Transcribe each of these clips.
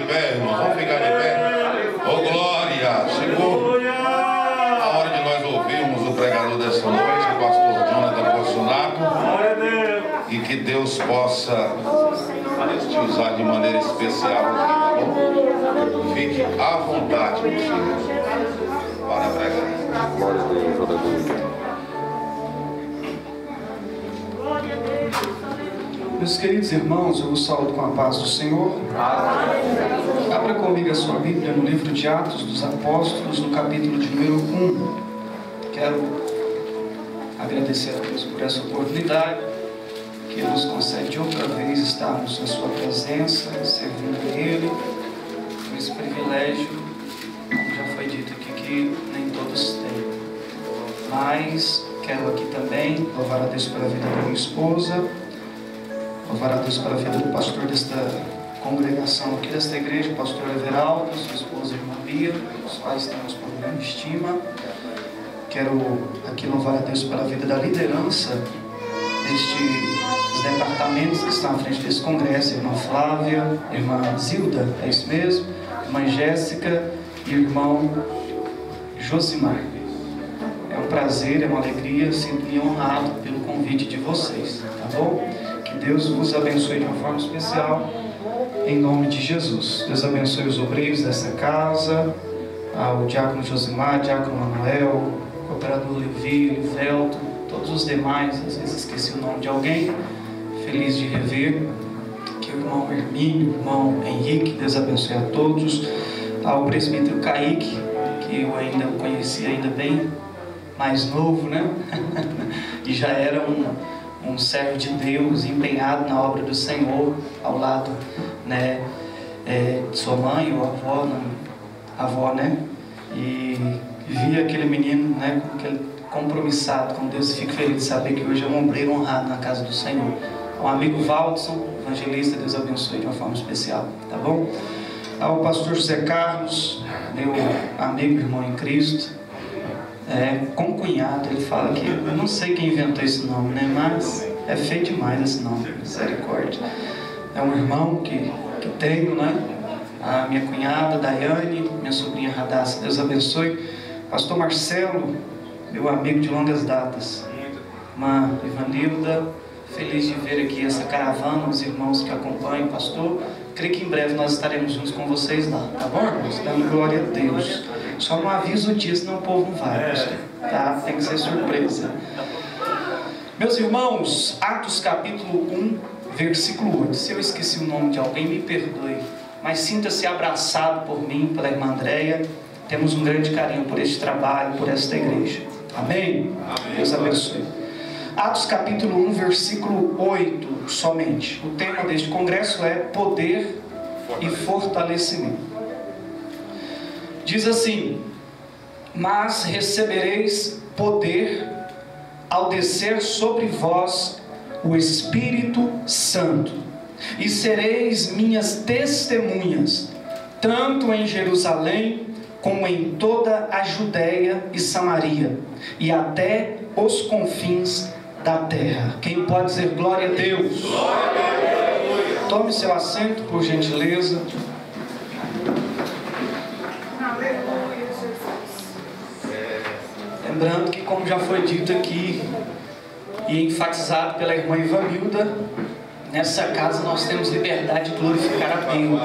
pé, irmão. Vamos ficar de pé. Ô, glória! Chegou a hora de nós ouvirmos o pregador dessa noite, o pastor Jonathan Fortunato. E que Deus possa te usar de maneira especial aqui, tá bom? Fique à vontade, meu filho, para pregar. Glória a Deus, aleluia. Meus queridos irmãos, eu os saúdo com a paz do Senhor. Abra comigo a sua Bíblia no livro de Atos dos Apóstolos, no capítulo de número 1. Quero agradecer a Deus por essa oportunidade que nos concede outra vez estarmos na sua presença, servindo a Ele, com esse privilégio, como já foi dito aqui, que nem todos têm. Mas quero aqui também louvar a Deus pela vida da minha esposa, louvar a Deus pela vida do pastor desta congregação aqui desta igreja, o pastor Everaldo, sua esposa irmã Bia, os quais temos por grande estima. Quero aqui louvar a Deus pela vida da liderança destes departamentos que estão à frente desse congresso, irmã Flávia, irmã Zilda, é isso mesmo, irmã Jéssica e irmão Josimar. É um prazer, é uma alegria, sinto-me honrado pelo convite de vocês, tá bom? Que Deus vos abençoe de uma forma especial, em nome de Jesus. Deus abençoe os obreiros dessa casa, o diácono Josimar, o diácono Manuel, o cooperador Levi, Livelto, todos os demais, às vezes esqueci o nome de alguém, feliz de rever, que o irmão Hermínio, o irmão Henrique, Deus abençoe a todos, ao presbítero Kaique, que eu ainda conheci ainda bem mais novo, né? E já era um servo de Deus, empenhado na obra do Senhor, ao lado, né, de sua mãe ou avó, né? E vi aquele menino, né, compromissado com Deus, e fico feliz de saber que hoje é um obreiro honrado na casa do Senhor. O amigo Valdson, evangelista, Deus abençoe de uma forma especial, tá bom? Ao pastor José Carlos, meu amigo, irmão em Cristo, concunhado, ele fala que, eu não sei quem inventou esse nome, né, mas é feio demais esse nome, misericórdia. É um irmão que tenho, né, a minha cunhada, Daiane, minha sobrinha Radassa, Deus abençoe. Pastor Marcelo, meu amigo de longas datas, irmã Ivanilda, feliz de ver aqui essa caravana, os irmãos que acompanham o pastor. Creio que em breve nós estaremos juntos com vocês lá, tá bom, irmãos? Dando glória a Deus. Só não aviso o dia, senão o povo não vai, pastor, tá? Tem que ser surpresa. Meus irmãos, Atos capítulo 1, versículo 8. Se eu esqueci o nome de alguém, me perdoe, mas sinta-se abraçado por mim, pela irmã Andréia. Temos um grande carinho por este trabalho, por esta igreja. Amém? Amém. Deus abençoe. Atos capítulo 1, versículo 8 somente. O tema deste congresso é poder e fortalecimento. Diz assim: mas recebereis poder ao descer sobre vós o Espírito Santo, e sereis minhas testemunhas, tanto em Jerusalém, como em toda a Judéia e Samaria, e até os confins da terra. Quem pode dizer glória a Deus? Glória a Deus. Tome seu assento, por gentileza. Lembrando que, como já foi dito aqui e enfatizado pela irmã Ivanilda, nessa casa nós temos liberdade de glorificar a Deus.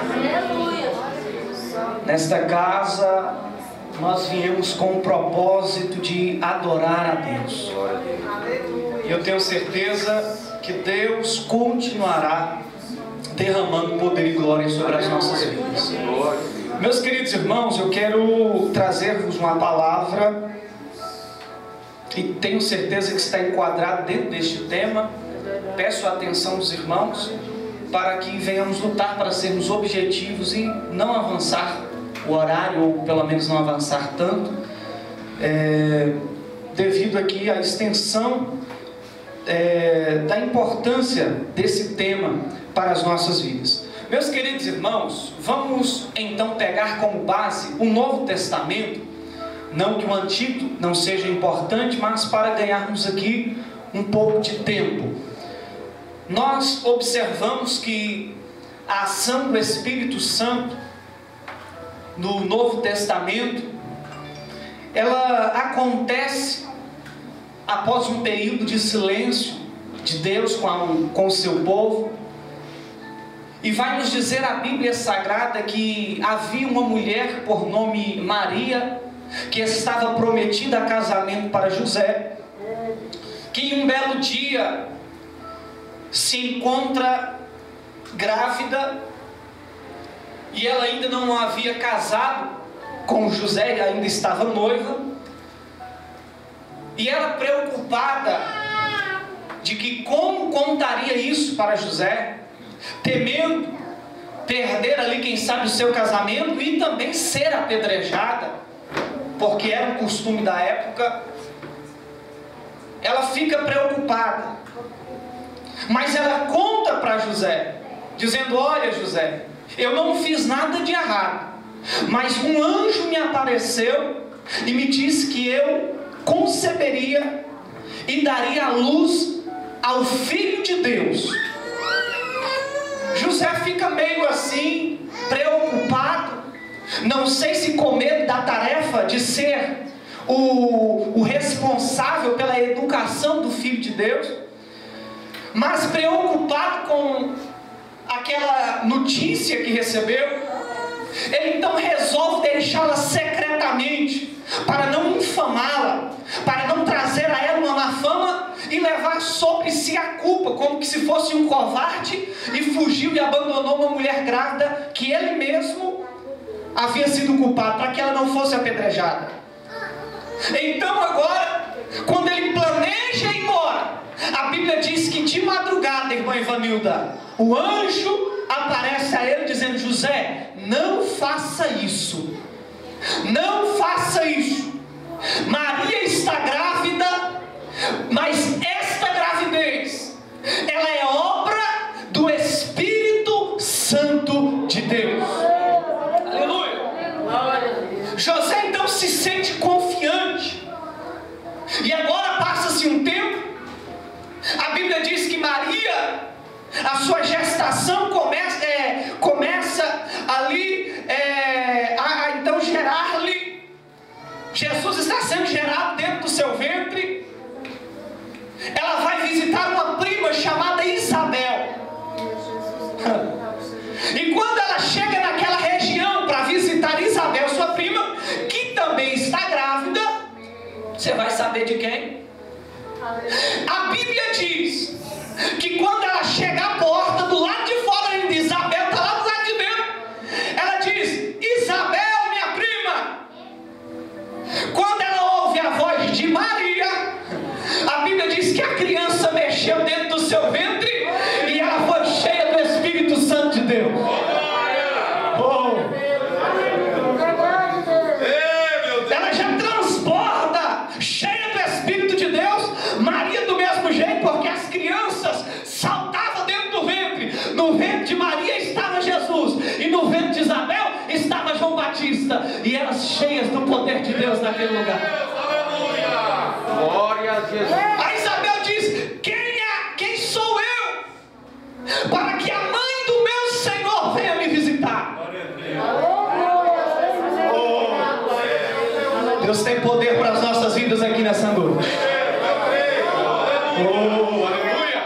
Nesta casa nós viemos com o propósito de adorar a Deus. E eu tenho certeza que Deus continuará derramando poder e glória sobre as nossas vidas. Meus queridos irmãos, eu quero trazer-vos uma palavra e tenho certeza que está enquadrado dentro deste tema. Peço a atenção dos irmãos para que venhamos lutar para sermos objetivos e não avançar o horário, ou pelo menos não avançar tanto, devido aqui à extensão da importância desse tema para as nossas vidas. Meus queridos irmãos, vamos então pegar como base o Novo Testamento. Não que o Antigo não seja importante, mas para ganharmos aqui um pouco de tempo. Nós observamos que a ação do Espírito Santo no Novo Testamento, ela acontece após um período de silêncio de Deus com o seu povo. E vai nos dizer a Bíblia Sagrada que havia uma mulher por nome Maria, que estava prometida a casamento para José, que em um belo dia se encontra grávida, e ela ainda não havia casado com José, ainda estava noiva, e ela preocupada de que como contaria isso para José, temendo perder ali, quem sabe, o seu casamento e também ser apedrejada, porque era o costume da época. Ela fica preocupada, mas ela conta para José, dizendo: olha, José, eu não fiz nada de errado, mas um anjo me apareceu e me disse que eu conceberia e daria à luz ao Filho de Deus. José fica meio assim, preocupado, não sei se com medo da tarefa de ser o responsável pela educação do Filho de Deus, mas preocupado com aquela notícia que recebeu, ele então resolve deixá-la secretamente, para não infamá-la, para não trazer a ela uma má fama e levar sobre si a culpa, como que se fosse um covarde, e fugiu e abandonou uma mulher grávida que ele mesmo havia sido culpado, para que ela não fosse apedrejada. Então agora, quando ele planeja ir embora, a Bíblia diz que de madrugada, irmã Ivanilda, o anjo aparece a ele dizendo: José, não faça isso, não faça isso. Maria está grávida, mas esta gravidez, ela é obra do Espírito Santo de Deus. Aleluia. José então se sente confiante, e agora passa-se um tempo. A Bíblia diz que Maria, a sua gestação começa ali a então gerar-lhe. Jesus está sendo gerado dentro do seu ventre. Ela vai visitar uma prima chamada Isabel. E quando ela chega naquela região para visitar Isabel, sua prima, que também está grávida, você vai saber de quem? A Bíblia diz que quando ela chega à porta, do lado de fora ainda, Isabel está lá do lado de dentro, ela diz: Isabel, minha prima. Quando ela ouve a voz de Maria, a Bíblia diz que a criança mexeu dentro do seu ventre e ela foi cheia do Espírito Santo de Deus. Ela já transborda, cheia do Espírito de Deus. Maria do mesmo jeito, porque as crianças saltavam dentro do ventre. No ventre de Maria estava Jesus, e no ventre de Isabel estava João Batista, e elas cheias do poder de Deus naquele lugar. Aleluia! Glória a Jesus. A Isabel diz: quem sou eu para que a mãe do meu Senhor venha me visitar? Deus tem poder para as nossas vidas aqui nessa noite. Oh, aleluia!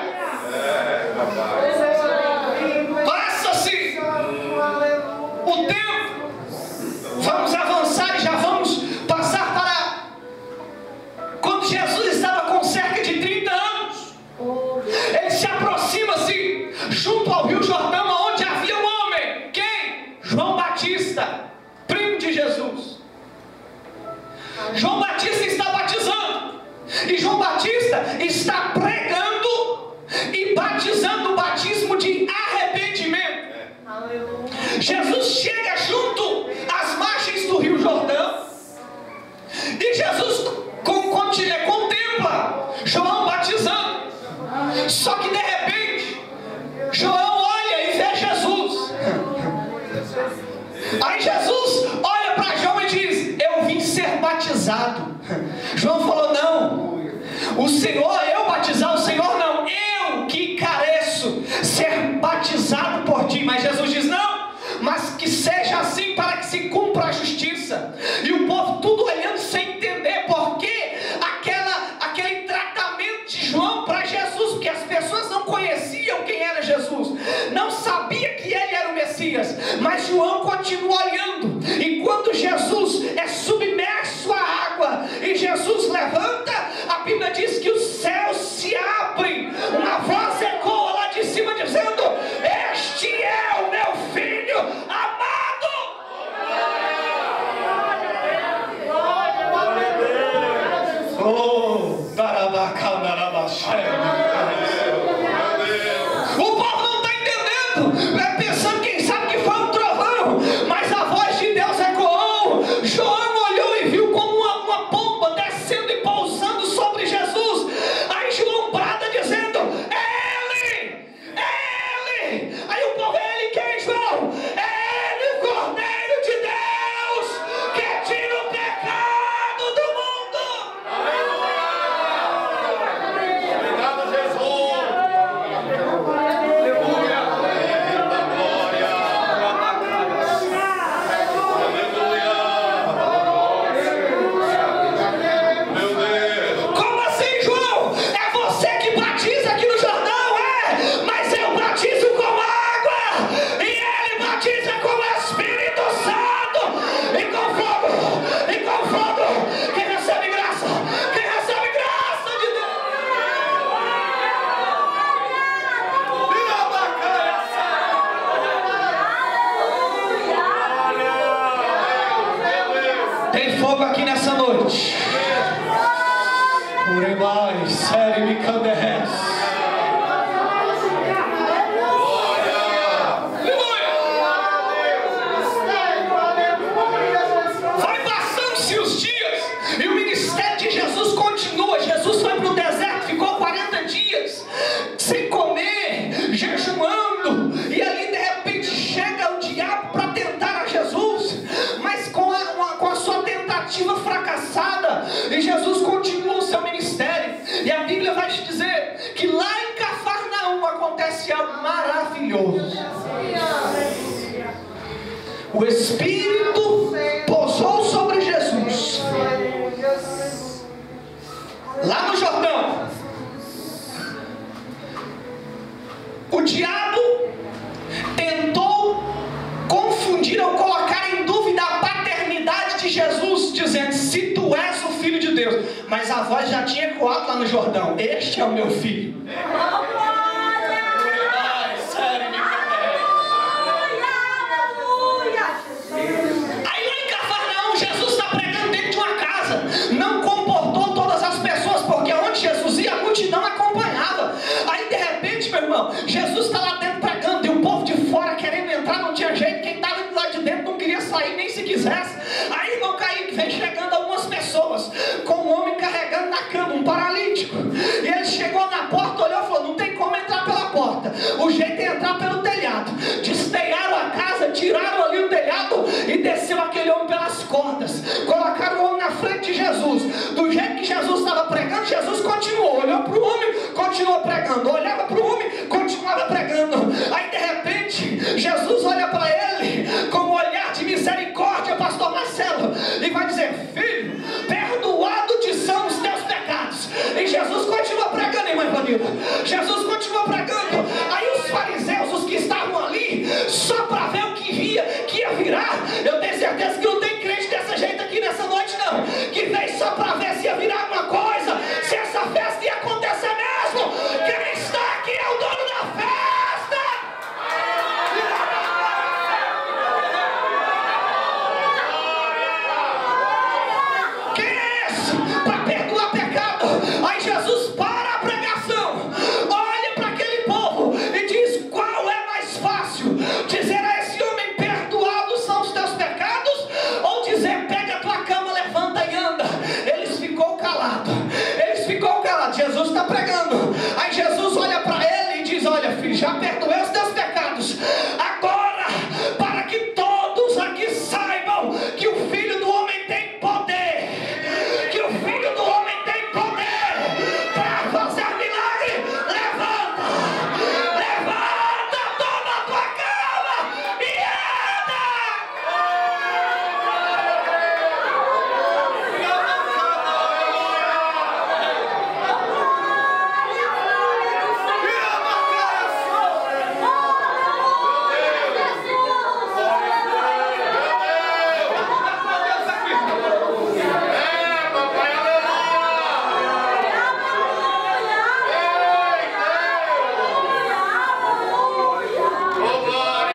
Passa-se o tempo. Vamos avançar e já vamos passar para quando Jesus estava com cerca de 30 anos. Ele se aproxima-se junto ao Rio Jordão, onde havia um homem. Quem? João Batista, primo de Jesus. João Batista está batizando, e João Batista está pregando e batizando o batismo de arrependimento. Jesus chega junto às margens do Rio Jordão, e Jesus contempla João batizando. Só que de repente João olha e vê Jesus. Aí Jesus olha para João e diz: eu vim ser batizado. João falou: não, o Senhor, eu batizar o Senhor não, eu que careço ser batizado por ti. Mas Jesus seja assim para que se cumpra a justiça. E o povo tudo olhando sem entender por que aquele tratamento de João para Jesus, porque as pessoas não conheciam quem era Jesus, não sabia que ele era o Messias, mas João continua olhando. E quando Jesus é submerso à água e Jesus levanta, a Bíblia diz que os céus se abrem, uma voz ecoa lá de cima dizendo: este é o meu filho amado. Oh, o povo não está entendendo, pensando, quem sabe, que foi um trovão, mas a voz de Deus ecoou. João olhou e viu como uma pomba descendo e pousando sobre Jesus. Aí João brada dizendo: é ele, é ele. Aí o povo: é ele quem, João? É ele, o Cordeiro de Deus, que tira o pecado do mundo. Obrigado, Jesus. Como assim, João? É você que batiza aqui no Jordão? É, mas eu batizo com água e ele batiza com o Espírito Santo e com fogo, e com fogo. Quem recebe graça de Deus. Tem fogo aqui nessa noite. Urebai, série me canderres. Vai passando-se os dias e o ministério de Jesus continua. Jesus foi para o deserto, ficou 40 dias sem comer, jejuando, e ali de repente chega o diabo para tentar a Jesus, mas com a sua tentativa fracassada, e Jesus continua o seu ministério. E a Bíblia vai te dizer que lá em Cafarnaum acontece algo maravilhoso. O Espírito pousou sobre Jesus lá no Jordão. O diabo tentou confundir ou colocar em dúvida a paternidade de Jesus, dizendo: se tu és o Filho de Deus. Mas a voz já tinha ecoado lá no Jordão: este é o meu filho. Aí lá em Cafarnaum, Jesus está pregando dentro de uma casa. Não comportou todas as pessoas, porque onde Jesus ia, a multidão acompanhava. Aí de repente, meu irmão, Jesus está lá dentro pregando, e o povo de fora querendo entrar, não tinha jeito. Quem estava lá de dentro não queria sair, nem se quisesse. Aí, irmão Kaique, vem chegando algumas pessoas com um homem carregando na cama, um paralítico. E ele chegou na porta, olhou e falou: não tem como entrar pela porta, o jeito é entrar pelo telhado. Desteiaram a casa, tiraram ali o telhado e desceu aquele homem pelas cordas. Colocaram o homem na frente de Jesus. Do jeito que Jesus estava pregando, Jesus continuou. Olhou para o homem, continuou pregando. Olhava para o homem, continuava pregando. Aí de repente, Jesus olha para ele com um olhar de misericórdia, pastor Marcelo, e vai dizer: filho, perdoado te são os teus pecados. E Jesus continua pregando, irmã Ivanilda. Jesus continua pregando. Aí os fariseus, os que estavam ali, só para ver o que ia virar. Eu tenho certeza que não tem crente dessa jeito aqui nessa noite, não, que veio só para ver se ia virar alguma coisa, se essa festa